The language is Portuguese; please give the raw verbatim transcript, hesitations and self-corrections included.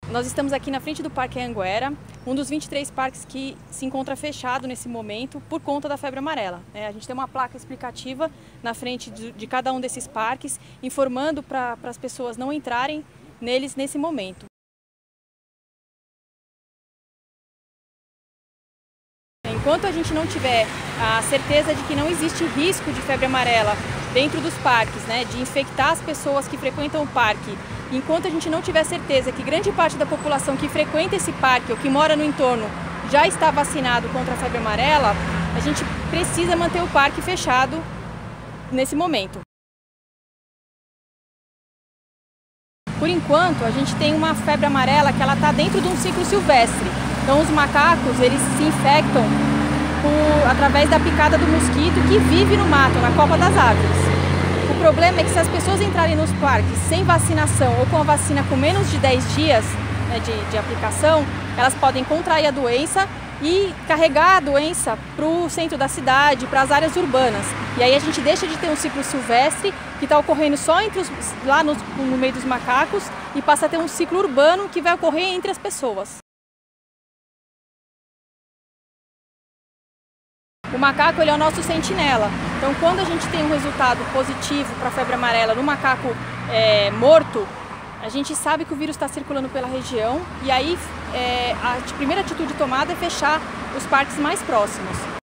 Nós estamos aqui na frente do Parque Anhanguera, um dos vinte e três parques que se encontra fechado nesse momento por conta da febre amarela. É, a gente tem uma placa explicativa na frente de, de cada um desses parques, informando para as pessoas não entrarem neles nesse momento. Enquanto a gente não tiver a certeza de que não existe risco de febre amarela dentro dos parques, né, de infectar as pessoas que frequentam o parque, enquanto a gente não tiver certeza que grande parte da população que frequenta esse parque ou que mora no entorno já está vacinado contra a febre amarela, a gente precisa manter o parque fechado nesse momento. Por enquanto, a gente tem uma febre amarela que ela está dentro de um ciclo silvestre. Então, os macacos, eles se infectam por, através da picada do mosquito que vive no mato, na copa das árvores. O problema é que se as pessoas entrarem nos parques sem vacinação ou com a vacina com menos de dez dias, né, de, de aplicação, elas podem contrair a doença e carregar a doença para o centro da cidade, para as áreas urbanas. E aí a gente deixa de ter um ciclo silvestre que está ocorrendo só entre os, lá no, no meio dos macacos e passa a ter um ciclo urbano que vai ocorrer entre as pessoas. O macaco ele é o nosso sentinela, então quando a gente tem um resultado positivo para a febre amarela no macaco é, morto, a gente sabe que o vírus está circulando pela região e aí é, a primeira atitude tomada é fechar os parques mais próximos.